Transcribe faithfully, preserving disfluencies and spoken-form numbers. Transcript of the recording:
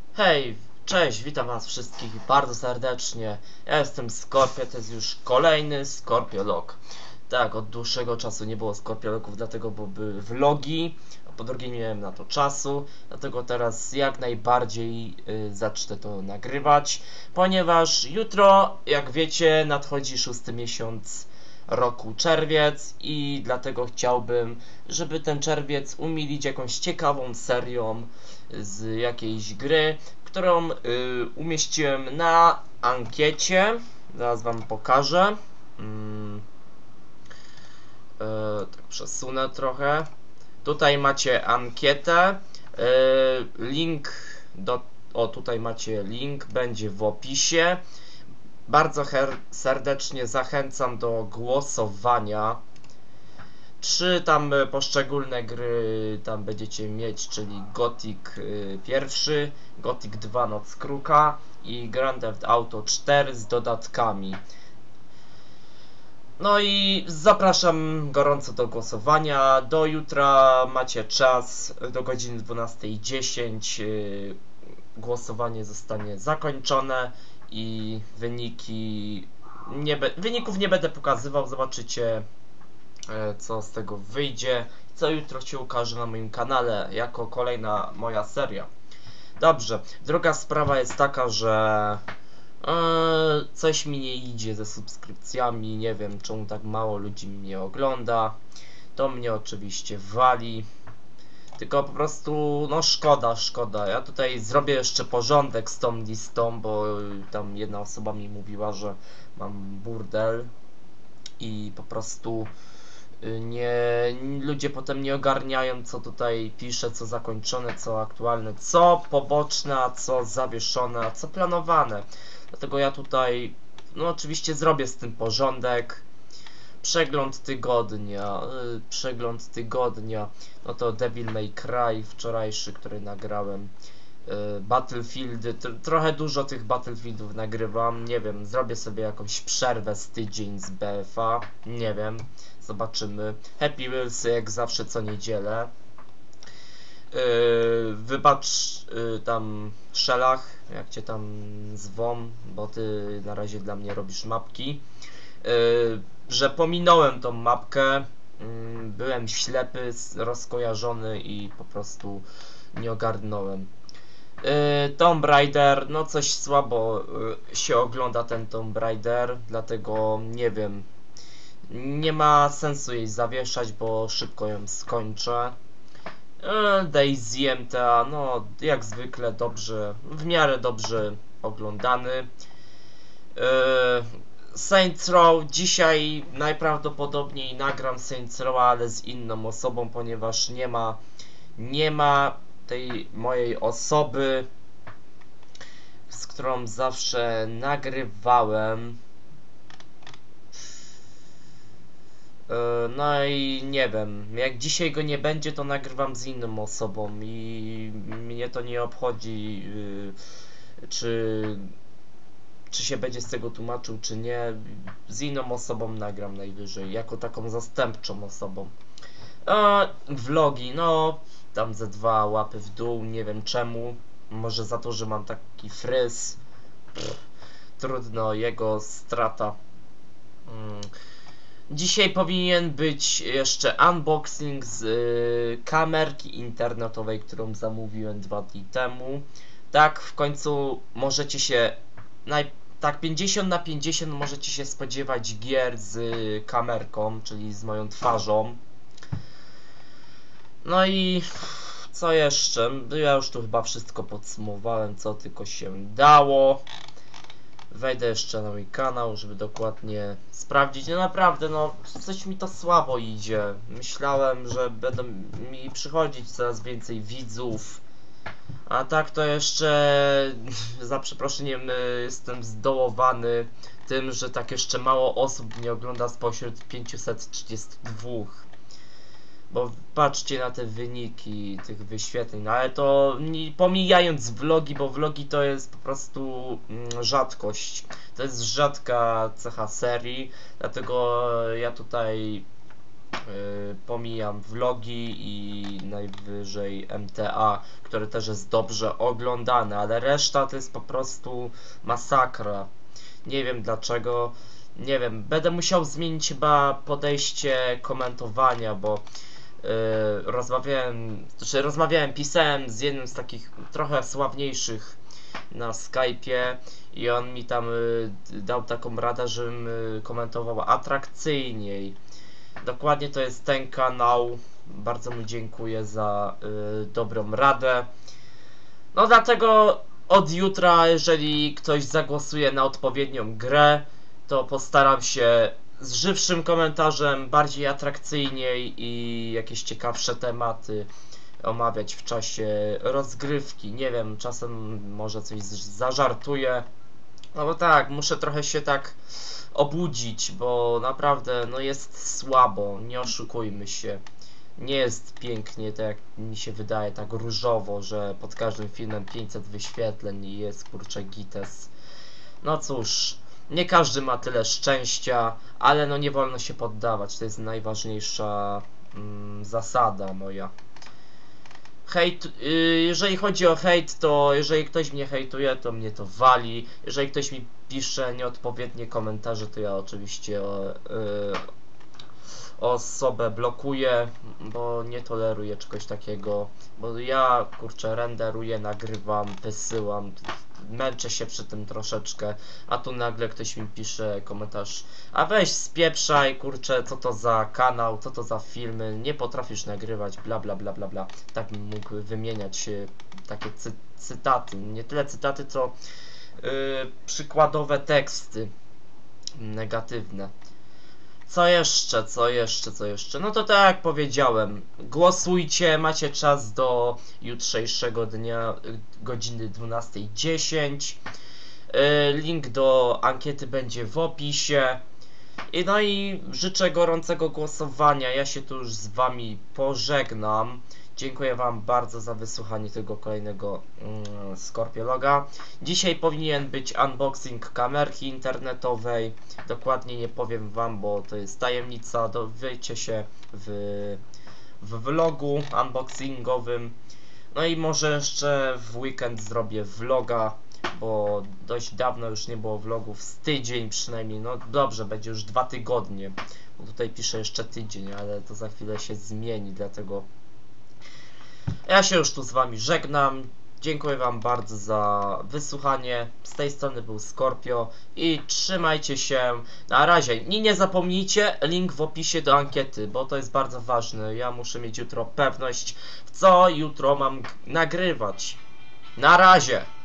Hej, cześć, witam was wszystkich bardzo serdecznie. Ja jestem Skorpio, to jest już kolejny Skorpiolog. Tak, od dłuższego czasu nie było Skorpiologów, dlatego bo były vlogi, a po drugie nie miałem na to czasu, dlatego teraz jak najbardziej y, zacznę to nagrywać, ponieważ jutro, jak wiecie, nadchodzi szósty miesiąc roku, czerwiec, i dlatego chciałbym, żeby ten czerwiec umilić jakąś ciekawą serią z jakiejś gry, którą y, umieściłem na ankiecie. Zaraz wam pokażę. Mm, y, tak przesunę trochę. Tutaj macie ankietę. Y, link do... O, tutaj macie link, będzie w opisie. Bardzo serdecznie zachęcam do głosowania. Trzy tam poszczególne gry tam będziecie mieć, czyli Gothic pierwszy, Gothic dwa Noc Kruka i Grand Theft Auto cztery z dodatkami. No i zapraszam gorąco do głosowania. Do jutra macie czas, do godziny dwunastej dziesięć głosowanie zostanie zakończone i wyniki nie be, wyników nie będę pokazywał, zobaczycie co z tego wyjdzie, co jutro się ukaże na moim kanale jako kolejna moja seria. Dobrze, druga sprawa jest taka, że e, coś mi nie idzie ze subskrypcjami, nie wiem czemu tak mało ludzi mnie ogląda, to mnie oczywiście wali, tylko po prostu no szkoda, szkoda. Ja tutaj zrobię jeszcze porządek z tą listą, bo tam jedna osoba mi mówiła, że mam burdel i po prostu nie, ludzie potem nie ogarniają, co tutaj piszę, co zakończone, co aktualne, co poboczne, a co zawieszone, a co planowane. Dlatego ja tutaj, no oczywiście zrobię z tym porządek. Przegląd tygodnia, yy, przegląd tygodnia, no to Devil May Cry wczorajszy, który nagrałem. Battlefieldy, trochę dużo tych Battlefieldów nagrywam, nie wiem, zrobię sobie jakąś przerwę z tydzień z B F A, nie wiem, zobaczymy. Happy Wheels jak zawsze co niedzielę. Yy, wybacz yy, tam Szelach, jak cię tam zwą, bo ty na razie dla mnie robisz mapki, yy, że pominąłem tą mapkę, yy, byłem ślepy, rozkojarzony i po prostu nie ogarnąłem. Yy, Tomb Raider, no coś słabo yy, się ogląda ten Tomb Raider, dlatego nie wiem, nie ma sensu jej zawieszać, bo szybko ją skończę. Yy, Daisy M T A, no jak zwykle dobrze, w miarę dobrze oglądany. Yy, Saints Row, dzisiaj najprawdopodobniej nagram Saints Row, ale z inną osobą, ponieważ nie ma, nie ma tej mojej osoby, z którą zawsze nagrywałem. No i nie wiem, jak dzisiaj go nie będzie, to nagrywam z inną osobą i mnie to nie obchodzi, czy, czy się będzie z tego tłumaczył, czy nie. Z inną osobą nagram najwyżej, jako taką zastępczą osobą. A, vlogi, no tam ze dwa łapy w dół, nie wiem czemu, może za to, że mam taki fryz. Pff, trudno, jego strata. hmm. Dzisiaj powinien być jeszcze unboxing z y, kamerki internetowej, którą zamówiłem dwa dni temu. Tak, w końcu możecie się naj, tak pięćdziesiąt na pięćdziesiąt możecie się spodziewać gier z y, kamerką, czyli z moją twarzą. No i co jeszcze? Ja już tu chyba wszystko podsumowałem, co tylko się dało. Wejdę jeszcze na mój kanał, żeby dokładnie sprawdzić. No naprawdę, no coś mi to słabo idzie. Myślałem, że będą mi przychodzić coraz więcej widzów, a tak to jeszcze za przeproszeniem jestem zdołowany tym, że tak jeszcze mało osób mnie ogląda spośród pięciuset trzydziestu dwóch. Bo patrzcie na te wyniki tych wyświetleń, no ale to pomijając vlogi, bo vlogi to jest po prostu mm, rzadkość. To jest rzadka cecha serii, dlatego ja tutaj Yy, pomijam vlogi i najwyżej M T A, które też jest dobrze oglądane, ale reszta to jest po prostu masakra. Nie wiem dlaczego, nie wiem, będę musiał zmienić chyba podejście komentowania, bo yy, rozmawiałem, znaczy rozmawiałem, pisałem z jednym z takich trochę sławniejszych na Skype'ie i on mi tam yy, dał taką radę, żebym yy, komentował atrakcyjniej. Dokładnie to jest ten kanał. Bardzo mu dziękuję za y, dobrą radę. No dlatego od jutra, jeżeli ktoś zagłosuje na odpowiednią grę, to postaram się z żywszym komentarzem, bardziej atrakcyjniej i jakieś ciekawsze tematy omawiać w czasie rozgrywki. Nie wiem, czasem może coś zażartuję. No bo tak, muszę trochę się tak obudzić, bo naprawdę no jest słabo, nie oszukujmy się. Nie jest pięknie, tak jak mi się wydaje, tak różowo, że pod każdym filmem pięćset wyświetleń i jest kurczę gites. No cóż, nie każdy ma tyle szczęścia, ale no nie wolno się poddawać, to jest najważniejsza mm, zasada moja. Hejt, yy, jeżeli chodzi o hejt, to jeżeli ktoś mnie hejtuje, to mnie to wali. Jeżeli ktoś mi pisze nieodpowiednie komentarze, to ja oczywiście yy, osobę blokuję, bo nie toleruję czegoś takiego. Bo ja kurczę renderuję, nagrywam, wysyłam, męczę się przy tym troszeczkę, a tu nagle ktoś mi pisze komentarz: a weź spieprzaj, kurczę, co to za kanał, co to za filmy, nie potrafisz nagrywać, bla bla bla bla bla. Tak bym mógł wymieniać y, takie cy cytaty, nie tyle cytaty, co y, przykładowe teksty negatywne. Co jeszcze, co jeszcze, co jeszcze? No to tak jak powiedziałem, głosujcie, macie czas do jutrzejszego dnia, godziny dwunastej dziesięć. Link do ankiety będzie w opisie. I no i życzę gorącego głosowania. Ja się tu już z wami pożegnam. Dziękuję wam bardzo za wysłuchanie tego kolejnego mm, Skorpiologa. Dzisiaj powinien być unboxing kamerki internetowej. Dokładnie nie powiem wam, bo to jest tajemnica. Dowiecie się w, w vlogu unboxingowym. No i może jeszcze w weekend zrobię vloga, bo dość dawno już nie było vlogów, z tydzień przynajmniej. No dobrze, będzie już dwa tygodnie, bo tutaj piszę jeszcze tydzień, ale to za chwilę się zmieni, dlatego ja się już tu z wami żegnam. Dziękuję wam bardzo za wysłuchanie. Z tej strony był Skorpio i trzymajcie się. Na razie. I nie zapomnijcie, link w opisie do ankiety, bo to jest bardzo ważne. Ja muszę mieć jutro pewność, w co jutro mam nagrywać. Na razie.